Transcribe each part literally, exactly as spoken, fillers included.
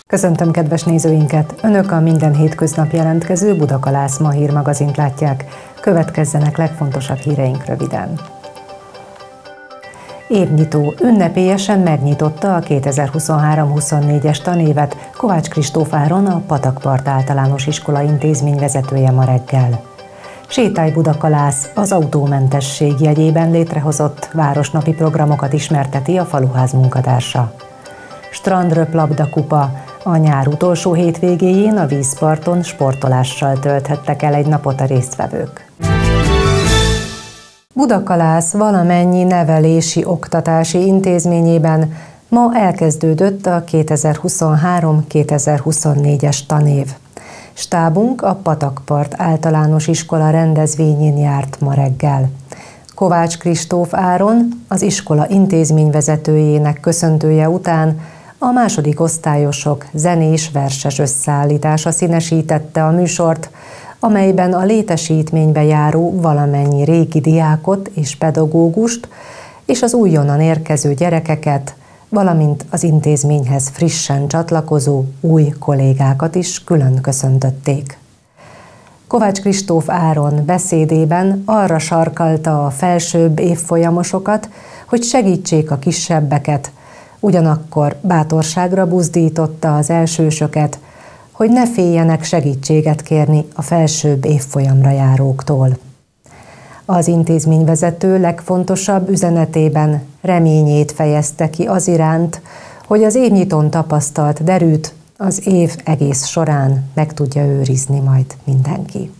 Köszöntöm kedves nézőinket! Önök a minden hétköznap jelentkező Budakalász Ma hírmagazint látják. Következzenek legfontosabb híreink röviden. Évnyitó ünnepélyesen megnyitotta a kétezer-huszonhárom huszonnégyes tanévet Kovács Kristóf Áron, a Patakpart Általános Iskola intézményvezetője ma reggel. Sétálj Budakalász az autómentesség jegyében létrehozott városnapi programokat ismerteti a faluház munkatársa. Strandröplabda kupa. A nyár utolsó hétvégéjén a vízparton sportolással tölthettek el egy napot a résztvevők. Budakalász valamennyi nevelési oktatási intézményében ma elkezdődött a kétezer-huszonhárom kétezer-huszonnégyes tanév. Stábunk a Patakpart Általános Iskola rendezvényén járt ma reggel. Kovács Kristóf Áron, az iskola intézményvezetőjének köszöntője után a második osztályosok zenés-verses összeállítása színesítette a műsort, amelyben a létesítménybe járó valamennyi régi diákot és pedagógust és az újonnan érkező gyerekeket, valamint az intézményhez frissen csatlakozó új kollégákat is külön köszöntötték. Kovács Kristóf Áron beszédében arra sarkalta a felsőbb évfolyamosokat, hogy segítsék a kisebbeket, ugyanakkor bátorságra buzdította az elsősöket, hogy ne féljenek segítséget kérni a felsőbb évfolyamra járóktól. Az intézményvezető legfontosabb üzenetében reményét fejezte ki az iránt, hogy az évnyitón tapasztalt derűt az év egész során meg tudja őrizni majd mindenki.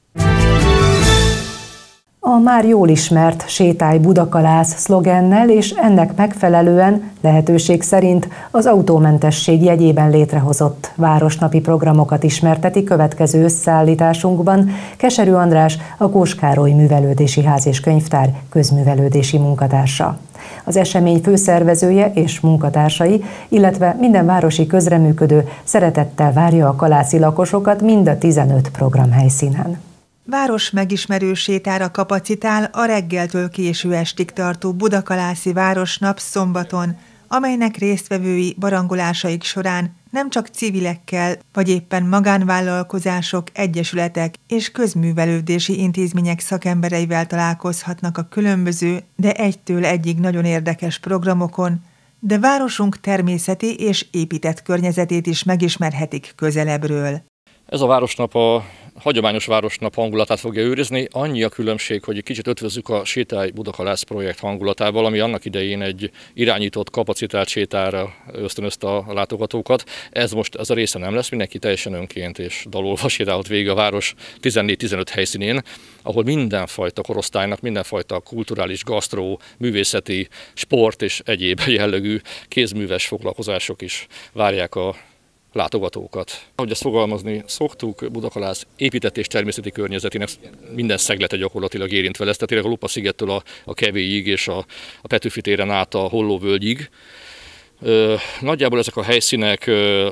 A már jól ismert Sétálj Budakalász szlogennel és ennek megfelelően lehetőség szerint az autómentesség jegyében létrehozott városnapi programokat ismerteti következő összeállításunkban Keserű András, a Kós Károly Művelődési Ház és Könyvtár közművelődési munkatársa. Az esemény főszervezője és munkatársai, illetve minden városi közreműködő szeretettel várja a kalászi lakosokat mind a tizenöt programhelyszínen. Város megismerő sétára kapacitál a reggeltől késő estig tartó Budakalászi Városnap szombaton, amelynek résztvevői barangolásaik során nem csak civilekkel, vagy éppen magánvállalkozások, egyesületek és közművelődési intézmények szakembereivel találkozhatnak a különböző, de egytől egyig nagyon érdekes programokon, de városunk természeti és épített környezetét is megismerhetik közelebbről. Ez a városnap a hagyományos városnap hangulatát fogja őrizni. Annyi a különbség, hogy egy kicsit ötvözzük a Sétálj Budakalász projekt hangulatával, ami annak idején egy irányított, kapacitált sétára ösztönözte a látogatókat. Ez most ez a része nem lesz, mindenki teljesen önként és dalolva sétálhat végig a város tizennégy-tizenöt helyszínén, ahol mindenfajta korosztálynak, mindenfajta kulturális, gasztró, művészeti, sport és egyéb jellegű kézműves foglalkozások is várják a látogatókat. Ahogy ezt fogalmazni szoktuk, Budakalász épített és természeti környezetének minden szeglete gyakorlatilag érintve lesz, tehát tényleg a Lupa-szigettől a, a Kevélyig és a, a Petőfi téren át a Hollóvölgyig. Ö, nagyjából ezek a helyszínek ö,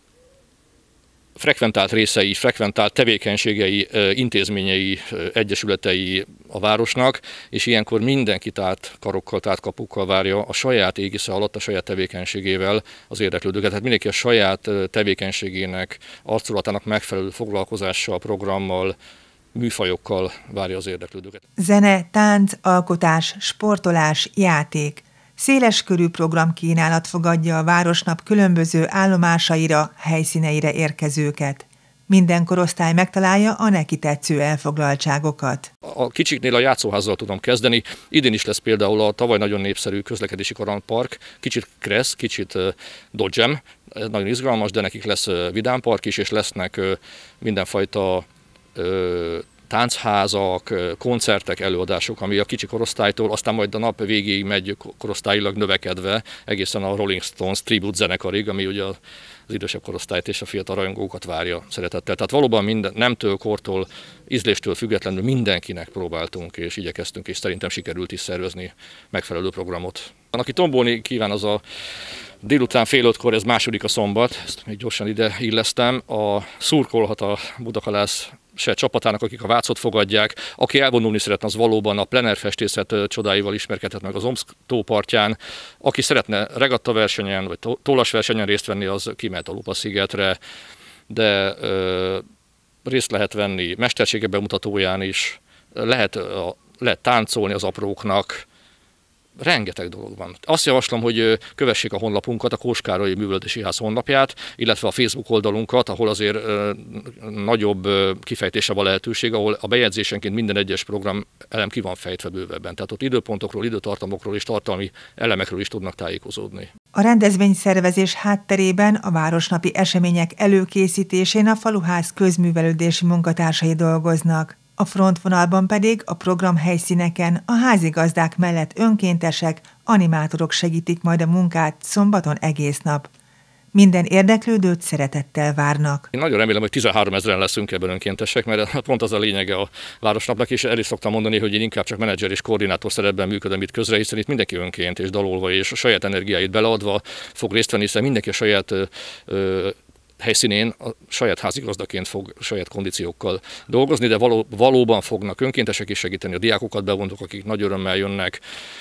frekventált részei, frekventált tevékenységei, intézményei, egyesületei a városnak, és ilyenkor mindenki tárt karokkal, tárt kapukkal várja a saját égisze alatt, a saját tevékenységével az érdeklődőket. Tehát mindenki a saját tevékenységének, arculatának megfelelő foglalkozással, programmal, műfajokkal várja az érdeklődőket. Zene, tánc, alkotás, sportolás, játék. Széleskörű programkínálat fogadja a Városnap különböző állomásaira, helyszíneire érkezőket. Minden korosztály megtalálja a neki tetsző elfoglaltságokat. A kicsiknél a játszóházzal tudom kezdeni. Idén is lesz például a tavaly nagyon népszerű közlekedési kalandpark, kicsit kressz, kicsit dodgem, nagyon izgalmas, de nekik lesz vidámpark is, és lesznek mindenfajta táncházak, koncertek, előadások, ami a kicsi korosztálytól, aztán majd a nap végéig megy korosztályilag növekedve egészen a Rolling Stones tribute zenekarig, ami ugye az idősebb korosztályt és a fiatal rajongókat várja szeretettel. Tehát valóban minden, nemtől, kortól, ízléstől függetlenül mindenkinek próbáltunk és igyekeztünk, és szerintem sikerült is szervezni megfelelő programot. Aki tombolni kíván, az a Délután fél ötkor, ez második a szombat, ezt még gyorsan ide illesztem, a szurkolhat a Budakalász se csapatának, akik a Vácot fogadják. Aki elvonulni szeretne, az valóban a plenerfestészet csodáival ismerkedhet meg az Omszk tópartján. Aki szeretne regattaversenyen vagy tollasversenyen részt venni, az kimehet a Lupa-szigetre, de ö, részt lehet venni mestersége bemutatóján is, lehet, a, lehet táncolni az apróknak, rengeteg dolog van. Azt javaslom, hogy kövessék a honlapunkat, a Kós Károly Művelődési Ház honlapját, illetve a Facebook oldalunkat, ahol azért nagyobb kifejtése van lehetőség, ahol a bejegyzésenként minden egyes program elem ki van fejtve bővebben. Tehát ott időpontokról, időtartamokról és tartalmi elemekről is tudnak tájékozódni. A rendezvényszervezés hátterében a városnapi események előkészítésén a Faluház közművelődési munkatársai dolgoznak. A frontvonalban pedig a program helyszíneken a házigazdák mellett önkéntesek, animátorok segítik majd a munkát szombaton egész nap. Minden érdeklődőt szeretettel várnak. Én nagyon remélem, hogy tizenhárom ezeren leszünk ebben önkéntesek, mert pont az a lényege a városnapnak, és el is szoktam mondani, hogy én inkább csak menedzser és koordinátor szerepben működöm itt közre, hiszen itt mindenki önként és dalolva és a saját energiáit beleadva fog részt venni, hiszen mindenki a saját ö, helyszínén a saját házigazdaként fog saját kondíciókkal dolgozni, de való, valóban fognak önkéntesek is segíteni, a diákokat bevontok, akik nagy örömmel jönnek,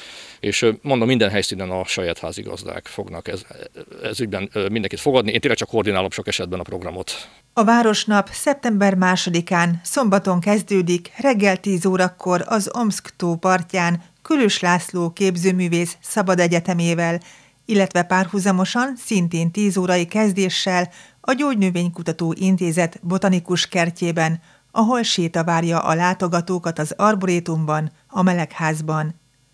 és mondom, minden helyszínen a saját házigazdák fognak ez, ez ügyben mindenkit fogadni. Én tényleg csak koordinálom sok esetben a programot. A Városnap szeptember másodikán szombaton kezdődik, reggel tíz órakor az Omszk tó partján Külös László képzőművész Szabad Egyetemével, illetve párhuzamosan szintén tíz órai kezdéssel a Gyógynövénykutató Intézet botanikus kertjében, ahol séta várja a látogatókat az arborétumban, a melegházban.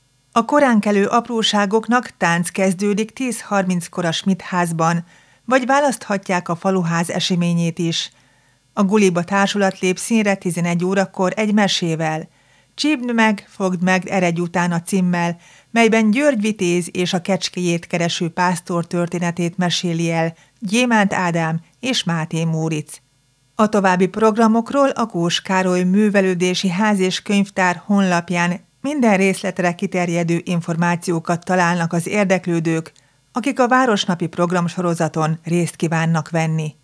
A koránkelő apróságoknak tánc kezdődik tíz harminckor a Schmidt házban, vagy választhatják a Faluház eseményét is. A Guliba társulat lép színre tizenegy órakor egy mesével. Csípd meg, fogd meg eredj után a címmel, melyben György Vitéz és a kecskéjét kereső pásztor történetét meséli el Gyémánt Ádám és Máté Móric. A további programokról a Kós Károly Művelődési Ház és Könyvtár honlapján minden részletre kiterjedő információkat találnak az érdeklődők, akik a Városnapi programsorozaton részt kívánnak venni.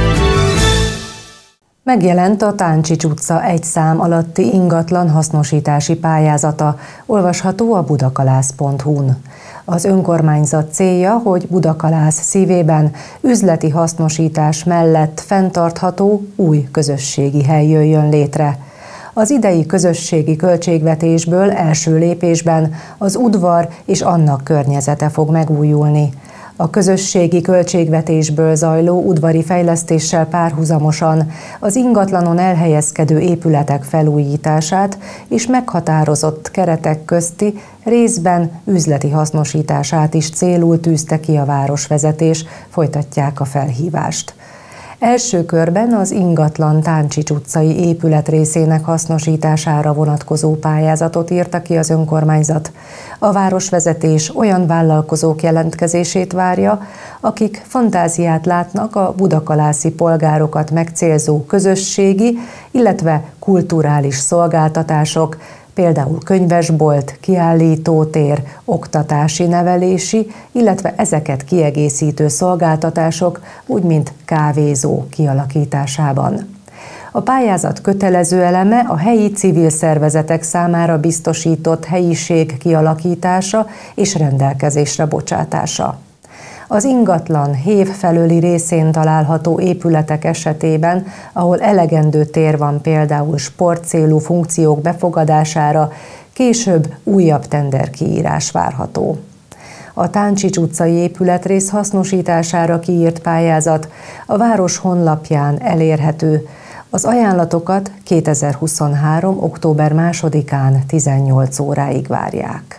Megjelent a Táncsics utca egy szám alatti ingatlan hasznosítási pályázata, olvasható a budakalász pont hu-n. Az önkormányzat célja, hogy Budakalász szívében üzleti hasznosítás mellett fenntartható új közösségi hely jöjjön létre. Az idei közösségi költségvetésből első lépésben az udvar és annak környezete fog megújulni. A közösségi költségvetésből zajló udvari fejlesztéssel párhuzamosan az ingatlanon elhelyezkedő épületek felújítását és meghatározott keretek közti részben üzleti hasznosítását is célul tűzte ki a városvezetés, folytatják a felhívást. Első körben az ingatlan Táncsics utcai épület részének hasznosítására vonatkozó pályázatot írta ki az önkormányzat. A városvezetés olyan vállalkozók jelentkezését várja, akik fantáziát látnak a budakalászi polgárokat megcélzó közösségi, illetve kulturális szolgáltatások, például könyvesbolt, kiállítótér, oktatási, nevelési, illetve ezeket kiegészítő szolgáltatások, úgy mint kávézó kialakításában. A pályázat kötelező eleme a helyi civil szervezetek számára biztosított helyiség kialakítása és rendelkezésre bocsátása. Az ingatlan hév felőli részén található épületek esetében, ahol elegendő tér van például sportcélú funkciók befogadására, később újabb tenderkiírás várható. A Táncsics utcai épületrész hasznosítására kiírt pályázat a város honlapján elérhető. Az ajánlatokat kétezer-huszonhárom. október másodikán tizennyolc óráig várják.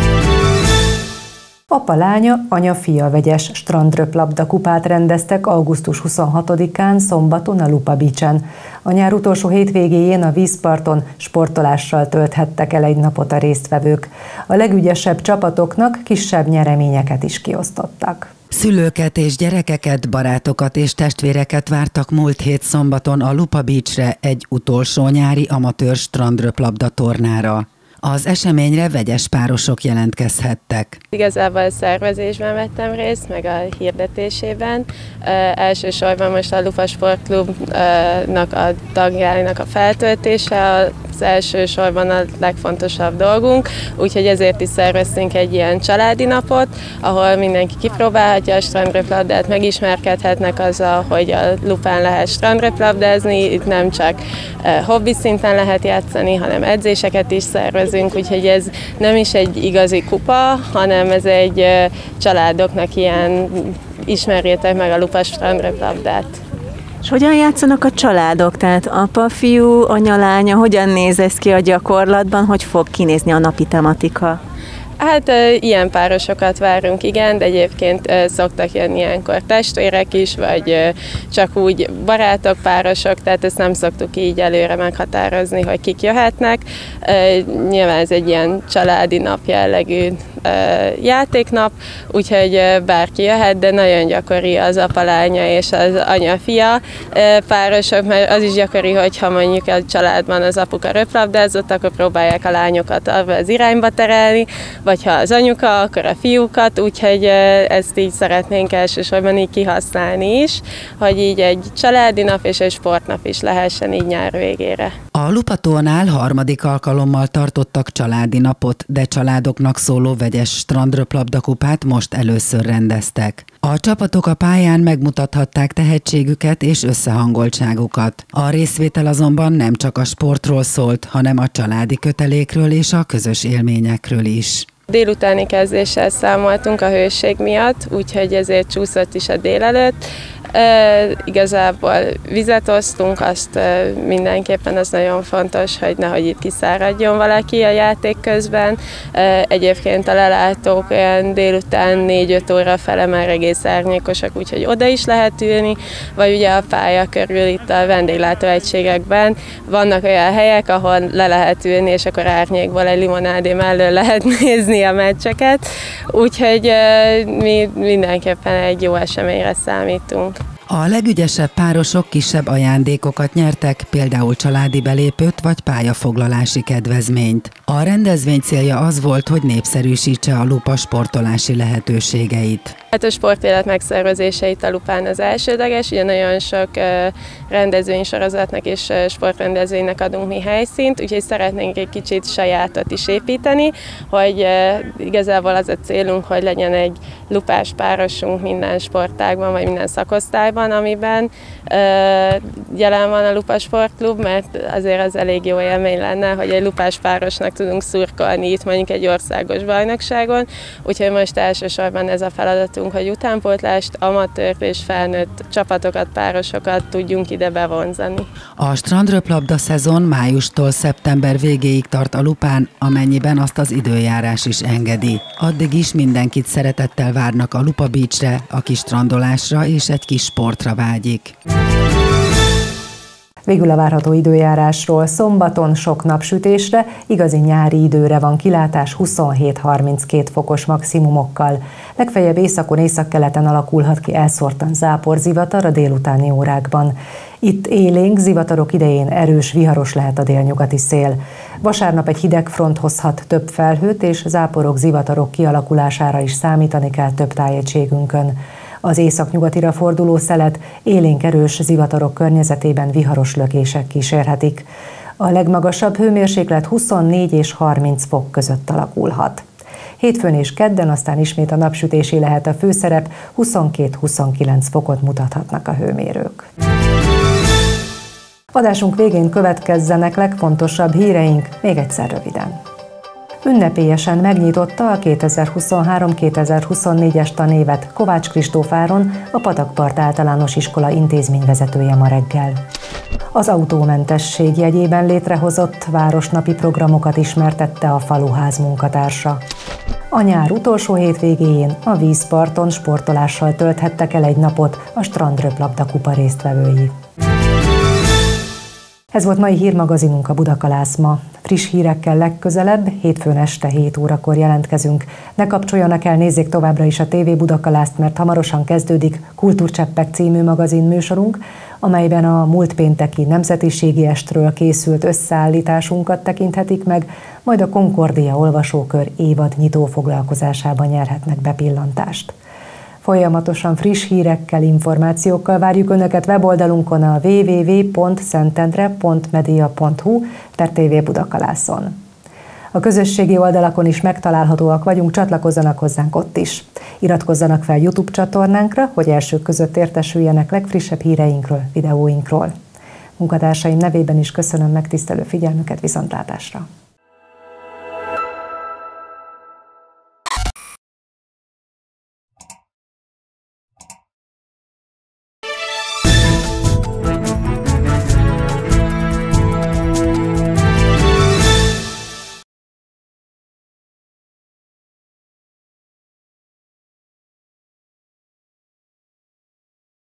Apa-lánya, anya-fia vegyes strandröplabda kupát rendeztek augusztus huszonhatodikán szombaton a Lupa Beachen. A nyár utolsó hétvégéjén a vízparton sportolással tölthettek el egy napot a résztvevők. A legügyesebb csapatoknak kisebb nyereményeket is kiosztottak. Szülőket és gyerekeket, barátokat és testvéreket vártak múlt hét szombaton a Lupa Beachre egy utolsó nyári amatőr strandröplabda tornára. Az eseményre vegyes párosok jelentkezhettek. Igazából szervezésben vettem részt, meg a hirdetésében. E, elsősorban most a Lupa Sportklubnak a tagjának a feltöltése az elsősorban a legfontosabb dolgunk, úgyhogy ezért is szerveztünk egy ilyen családi napot, ahol mindenki kipróbálhatja a strandröplabdát, megismerkedhetnek azzal, hogy a Lupán lehet strandröplabdázni, itt nem csak e, hobbi szinten lehet játszani, hanem edzéseket is szervezünk, úgyhogy ez nem is egy igazi kupa, hanem ez egy e, családoknak ilyen ismerjétek meg a Lupa strandröplabdát. És hogyan játszanak a családok? Tehát apa, fiú, anya, lánya, hogyan néz ez ki a gyakorlatban, hogy fog kinézni a napi tematika? Hát ilyen párosokat várunk, igen, de egyébként szoktak jönni ilyenkor testvérek is, vagy csak úgy barátok, párosok, tehát ezt nem szoktuk így előre meghatározni, hogy kik jöhetnek. Nyilván ez egy ilyen családi nap jellegű játéknap, úgyhogy bárki jöhet, de nagyon gyakori az apa-lánya és az anya-fia párosok, mert az is gyakori, hogyha mondjuk a családban az apuka röplabdázott, akkor próbálják a lányokat abba az irányba terelni, vagy ha az anyuka, akkor a fiúkat, úgyhogy ezt így szeretnénk elsősorban így kihasználni is, hogy így egy családi nap és egy sportnap is lehessen így nyár végére. A Lupatónál harmadik alkalommal tartottak családi napot, de családoknak szóló vegyes strandröplabdakupát most először rendeztek. A csapatok a pályán megmutathatták tehetségüket és összehangoltságukat. A részvétel azonban nem csak a sportról szólt, hanem a családi kötelékről és a közös élményekről is. Délutáni kezdéssel számoltunk a hőség miatt, úgyhogy ezért csúszott is a délelőtt. E, igazából vizet osztunk, azt e, mindenképpen az nagyon fontos, hogy nehogy itt kiszáradjon valaki a játék közben. E, egyébként a lelátók olyan délután négy-öt óra fele már egész árnyékosak, úgyhogy oda is lehet ülni, vagy ugye a pálya körül itt a vendéglátóegységekben vannak olyan helyek, ahol le lehet ülni, és akkor árnyékból egy limonádé mellől lehet nézni a meccseket, úgyhogy e, mi mindenképpen egy jó eseményre számítunk. A legügyesebb párosok kisebb ajándékokat nyertek, például családi belépőt vagy pályafoglalási kedvezményt. A rendezvény célja az volt, hogy népszerűsítse a Lupa sportolási lehetőségeit. Hát a sportélet megszervezése itt a Lupán az elsődleges, ugye nagyon sok rendezvénysorozatnak és sportrendezvénynek adunk mi helyszínt, úgyhogy szeretnénk egy kicsit sajátot is építeni, hogy igazából az a célunk, hogy legyen egy lupás párosunk minden sportágban, vagy minden szakosztályban, amiben jelen van a Lupa Sportklub, mert azért az elég jó élmény lenne, hogy egy lupás párosnak tudunk szurkolni itt mondjuk egy országos bajnokságon, úgyhogy most elsősorban ez a feladatunk, hogy utánpótlást, amatőr és felnőtt csapatokat, párosokat tudjunk ide bevonzani. A strandröplabda szezon májustól szeptember végéig tart a Lupán, amennyiben azt az időjárás is engedi. Addig is mindenkit szeretettel várnak a Lupa Beachre, aki strandolásra és egy kis sportra vágyik. Végül a várható időjárásról: szombaton sok napsütésre, igazi nyári időre van kilátás huszonhét-harminckét fokos maximumokkal. Legfeljebb északon, északkeleten alakulhat ki elszórtan záporzivatar a délutáni órákban. Itt élénk zivatarok idején erős, viharos lehet a délnyugati szél. Vasárnap egy hideg front hozhat több felhőt, és záporok, zivatarok kialakulására is számítani kell több tájegységünkön. Az északnyugatira forduló szelet élénk erős zivatarok környezetében viharos lökések kísérhetik. A legmagasabb hőmérséklet huszonnégy és harminc fok között alakulhat. Hétfőn és kedden aztán ismét a napsütésé lehet a főszerep, huszonkettő-huszonkilenc fokot mutathatnak a hőmérők. Adásunk végén következzenek legfontosabb híreink, még egyszer röviden. Ünnepélyesen megnyitotta a kétezer-huszonhárom kétezer-huszonnégyes tanévet Kovács Kristófáron, a Patakpart Általános Iskola intézményvezetője ma reggel. Az autómentesség jegyében létrehozott városnapi programokat ismertette a faluház munkatársa. A nyár utolsó hétvégéjén a vízparton sportolással tölthettek el egy napot a strandröplabda kupa résztvevői. Ez volt mai hírmagazinunk, a Budakalász ma. Friss hírekkel legközelebb, hétfőn este hét órakor jelentkezünk. Ne kapcsoljanak el, nézzék továbbra is a té vé Budakalászt, mert hamarosan kezdődik Kultúrcseppek című magazin műsorunk, amelyben a múlt pénteki nemzetiségi estről készült összeállításunkat tekinthetik meg, majd a Konkordia olvasókör évad nyitó foglalkozásában nyerhetnek bepillantást. Folyamatosan friss hírekkel, információkkal várjuk Önöket weboldalunkon, a double-u double-u double-u pont szentendre pont media pont hu per té vé Budakalászon. A közösségi oldalakon is megtalálhatóak vagyunk, csatlakozzanak hozzánk ott is. Iratkozzanak fel YouTube csatornánkra, hogy elsők között értesüljenek legfrissebb híreinkről, videóinkról. Munkatársaim nevében is köszönöm megtisztelő figyelmüket, viszontlátásra!